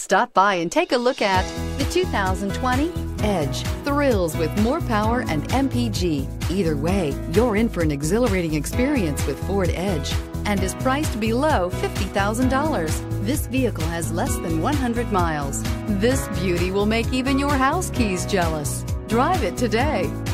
Stop by and take a look at the 2020 Edge. Thrills with more power and MPG. Either way, you're in for an exhilarating experience with Ford Edge and is priced below $50,000. This vehicle has less than 100 miles. This beauty will make even your house keys jealous. Drive it today.